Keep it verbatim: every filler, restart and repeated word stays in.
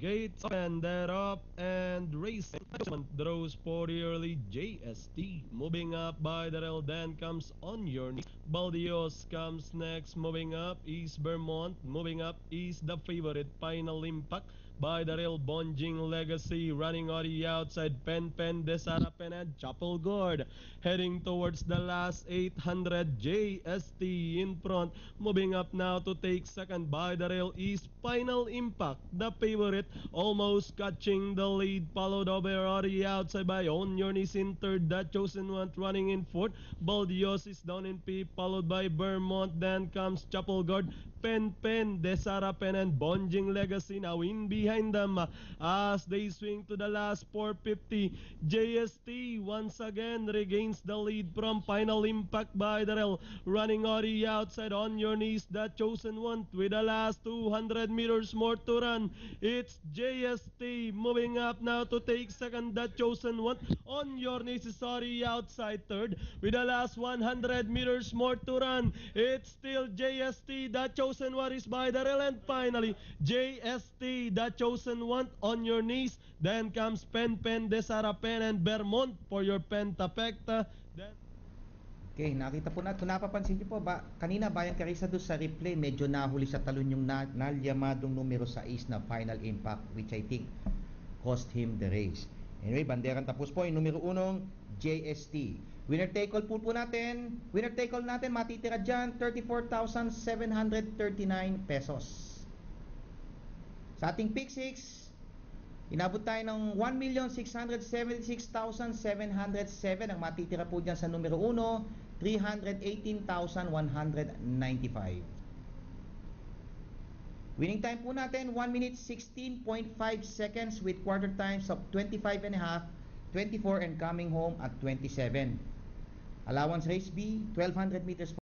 Gates open, that up and racing. Draws for the early J S T. Moving up by the rail, then comes On Your Knees. Baldios comes next, moving up is Vermont. Moving up is the favorite Final Impact by the rail, Bonjing Legacy. Running on the outside, Pen Pen, Desarapen and Chapel Gord. Heading towards the last eight hundred, J S T in front. Moving up now to take second by the rail is Final Impact, the favorite, almost catching the lead, followed over on the outside by On Your Knees in third, That Chosen One running in fourth. Baldios is down in fifth, followed by Vermont, then comes Chapel Guard, Pen Pen, Desarapen and Bonjing Legacy now in behind them as they swing to the last four fifty. J S T once again regains the lead from Final Impact by the rail, running on the outside. On Your Knees, That Chosen One with the last two hundred meters more to run. It's J S T moving up now to take second, That Chosen One. On Your Knees is on the outside third with the last one hundred meters more to run. It's still J S T, That Chosen One is by the rail, and finally J S T, That Chosen One. On Your Knees, then comes Pen Pen, Desarapen and Vermont for your Pentapecta. Then Okay, nakita po na, kung napapansin niyo po, ba, kanina Bayan Carissa doon sa replay, medyo nahuli sa talon yung na, nalyamadong numero sais na Final Impact, which I think cost him the race. Anyway, banderang tapos po yung numero unong J S T. Winner take all po po natin, winner take all natin, matitira dyan, thirty-four thousand seven hundred thirty-nine pesos. Sa ating pick six, inabot tayo ng one million six hundred seventy-six thousand seven hundred seven. Ang matitira po dyan sa numero uno, three hundred eighteen thousand one hundred ninety-five. Winning time po natin, one minute sixteen point five seconds with quarter times of twenty-five and a half, twenty-four and coming home at twenty-seven. Allowance race B, twelve hundred meters